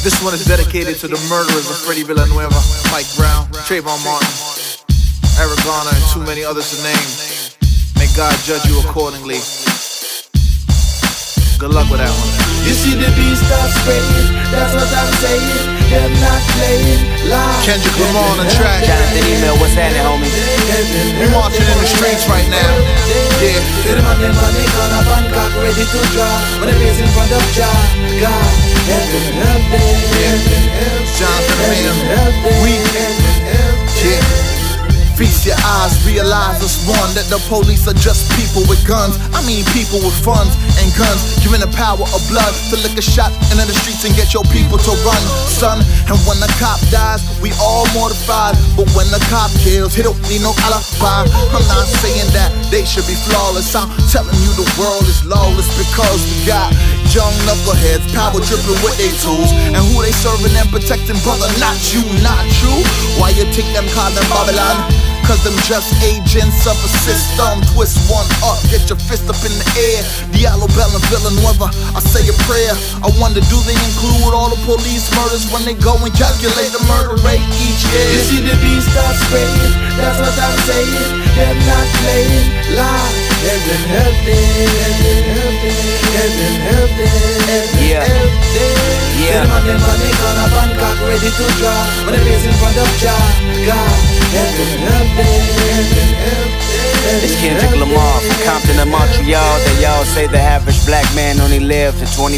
This one is dedicated to the murderers of Freddie Villanueva, Mike Brown, Trayvon Martin, Eric Garner, and too many others to name. May God judge you accordingly. Good luck with that one. You see the beast start spraying, that's what I'm saying. Them not playing live. Kendrick Lamar on the track. Jonathan Email, what's happening, homie? We marching in the streets right now. Yeah. Them money gonna Bangkok ready to draw. When they raise in front of Jah, God, heaven help them. Yeah. Jonathan Email. We. Yeah. Feast your eyes, realize it's one that the police are just people with guns. I mean people with funds and guns, giving the power of blood to lick a shot into the streets and get your people to run, son. And when the cop dies, we all mortified. But when the cop kills, he don't need no alibi. I'm not saying that they should be flawless. I'm telling you the world is lawless because we got young knuckleheads, power dripping with their tools. And who they serving and protecting, brother, not you, not true. Why you think them call them Babylon? Cause them just agents of a system. Twist one up, get your fist up in the air. Diallo, Bell, and Villanueva, I say a prayer. I wonder, do they include all the police murders when they go and calculate the murder rate each year? You see the beast start spraying, that's what I'm saying. Them not playing live. Heaven help them, heaven help them, heaven help them, heaven help them. Them money gonna Bangkok ready to draw. When they raise in front of Jah, God, heaven help them, heaven help them. It's Kendrick Lamar from Compton to Montreal. They all say the average black man only lived to 25.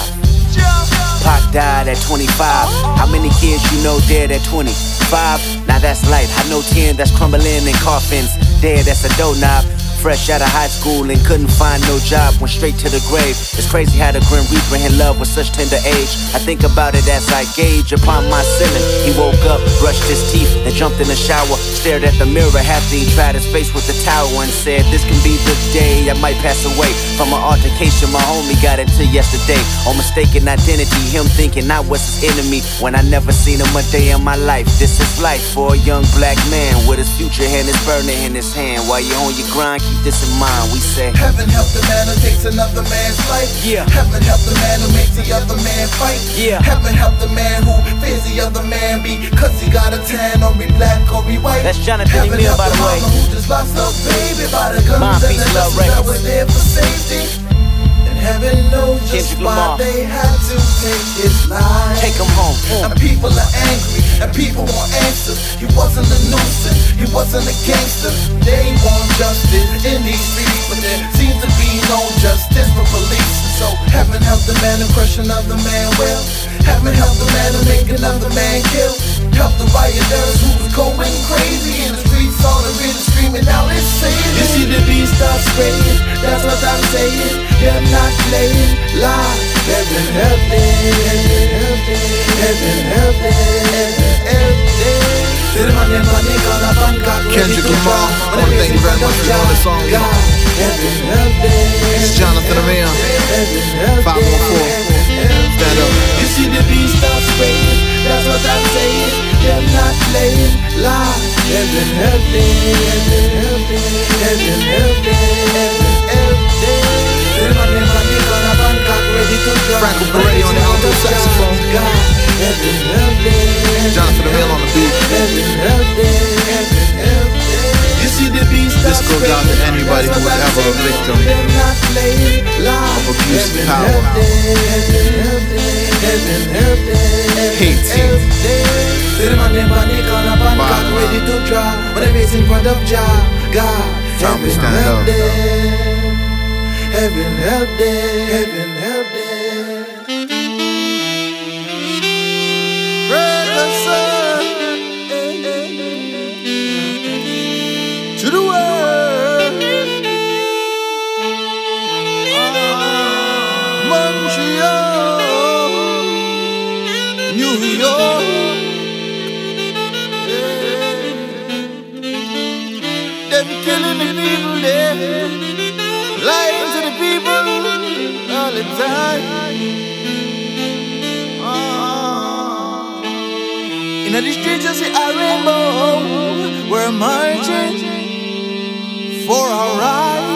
Pac died at 25. How many kids you know dead at 25? Now that's light. I know 10 that's crumbling in coffins. Dead, that's a doorknob. Fresh out of high school and couldn't find no job, went straight to the grave. It's crazy how the Grim Reaper in love with such tender age. I think about it as I gauge upon my ceiling. He woke up, brushed his teeth, then jumped in the shower, stared at the mirror after he tried his face with the towel and said, this can be the day I might pass away from an altercation my homie got into yesterday. On mistaken identity, him thinking I was his enemy when I never seen him a day in my life. This is life for a young black man with his future and his burner in his hand. While you on your grind, keep this in mind, we say heaven help the man who takes another man's life. Yeah. Heaven help the man who makes the other man fight. Yeah. Heaven help the man who fears the other man because he got a tan or he black or he white. That's Jonathan Email, by the way. Who just lost her baby by the guns Mind, and peace, the love, lessons that was there for safety. And heaven knows just why they had to take his life. Take him home. And people are angry, and people want answers. He wasn't a nuisance, he wasn't a gangster. They want justice in these streets, but there seems to be no justice for police. So heaven help the man who crush another man well. Heaven help the man who make another man kill. Help the rioters who was going crazy in the streets, all the really screaming out, it's saying. You see the beast start spraying, that's what I'm saying. They're not playing live. Heaven help them, heaven help them, heaven help them, heaven help them. Money gonna Bangkok. Kendrick Lamar, I want to thank you very much for doing this song. Heaven help them. It's Jonathan Email, 514. Stand up. You see the beast start spraying, that's what I'm saying. They're not playing live. Heaven help them, heaven help them, heaven help them, heaven help them. Money gonna Bangkok ready to draw. Franco Peretti on the alto saxophone. Heaven help them. Jonathan Email on the beat. Heaven help them, heaven help them. You see the beast start This goes out to anybody who was ever a victim of abuse of power. Hate. Money gonna Bangkok ready to draw. When they raise in front of Jah, God, Time to stand up. Heaven help them, heaven help them. To the world, Montreal, New York, them killing the people there, lying to the people all the time. In the streets you see a rainbow, we're marching for our rights.